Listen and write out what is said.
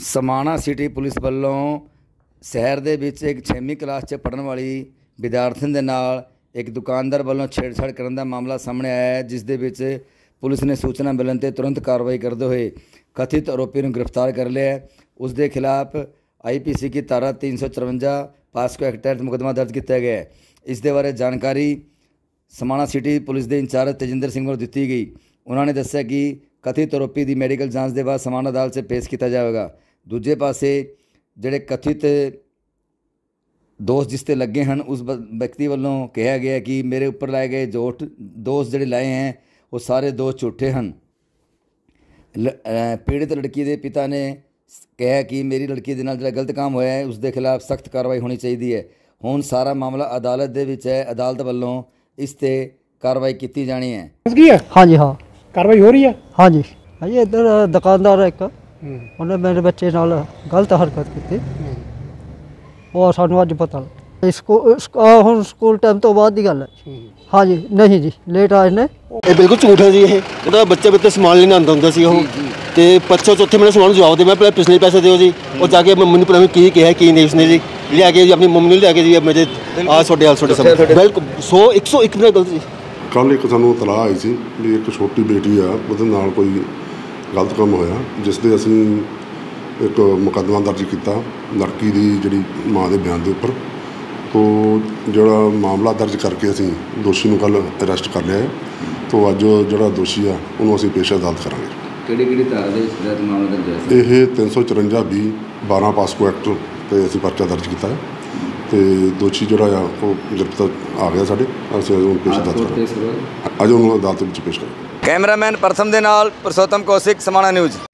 Samana city police ਵੱਲੋਂ ਸ਼ਹਿਰ ਦੇ ਵਿੱਚ ਇੱਕ 6ਵੀਂ ਕਲਾਸ 'ਚ ਪੜ੍ਹਨ ਵਾਲੀ ਵਿਦਿਆਰਥਣ ਦੇ ਨਾਲ ਇੱਕ ਦੁਕਾਨਦਾਰ ਵੱਲੋਂ ਛੇੜਛਾੜ ਕਰਨ ਦਾ ਮਾਮਲਾ ਸਾਹਮਣੇ ਆਇਆ ਹੈ, ਜਿਸ ਦੇ ਵਿੱਚ ਪੁਲਿਸ ਨੇ ਸੂਚਨਾ ਮਿਲਣ 'ਤੇ ਤੁਰੰਤ ਕਾਰਵਾਈ ਕਰਦੇ ਹੋਏ ਕਥਿਤ ਆरोपी ਨੂੰ ਗ੍ਰਿਫਤਾਰ ਕਰ ਲਿਆ है। ਉਸ ਦੇ ਖਿਲਾਫ IPC की धारा 354 पास्को एक्ट तहत मुकदमा दर्ज किया गया है। इस दे बारे जानकारी समाणा सिटी पुलिस के इंचार्ज तेजिंदर सिंह को दी गई। उन्होंने दस्सिया कि कथित आरोपी की मैडिकल जांच के बाद समाणा अदालत से पेश किया जाएगा। दूजे पासे जिहड़े कथित दोष जिस ते लगे हैं उस व्यक्ति वालों कहा गया कि मेरे उपर लाए गए दोष जिहड़े लाए हैं वो सारे दोष झूठे हैं। पीड़ित लड़की के पिता ने कहा कि मेरी लड़की के नाल जिहड़ा गलत काम होया है उसके खिलाफ सख्त कार्रवाई होनी चाहिए है। हुण सारा मामला अदालत दे विच है, अदालत वालों इस ते कार्रवाई की जानी है। हाँ जी, हाँ कार्रवाई हो रही है। हाँ जी, हाँ जी। इधर दुकानदार एक उन्हें मेरे बच्चे नाल गलत हरकत की, वो सानू अज पता हुण स्कूल टाइम तो बाद की गल है। हाँ जी, नहीं जी लेट आए ने। ये बिल्कुल झूठ है जी। ये बच्चे बच्चे समान लेने आंदा हुंदा सी ते परसों चौथे मैंने समान जवाब दे मैं पहले पिछले पैसे दो जी और जाके मम्मी पता नहीं की कहा की नहीं उसने जी लिया के जी अपनी मम्मी ने लिया के जी मेरे छोटे सब बिल्कुल 101 मिनट गलत जी। कल एक सानू इतलाह आई सी भी एक छोटी बेटी आ ਉਹਦੇ ਨਾਲ ਕੋਈ गलत काम होया जिस ਦੇ ਅਸੀਂ एक मुकदमा दर्ज किया लड़की की जी माँ के बयान के उपर। तो जोड़ा मामला दर्ज करके असी दोषी कल अरेस्ट कर लिया है। तो अज जो दोषी आ उन्होंने असी पेश अदालत करांगे। ये 354B 12 पास्को एक्ट ते असी परचा दर्ज किया है तो दोषी जोड़ा वो गिरफ्तार आ गया साढ़े अस पेश अदालत करेंगे। अज उन्होंने अदालत में पेश करेंगे। कैमरामैन प्रथम दे नाल पुरुषोत्तम कौशिक समाणा न्यूज़।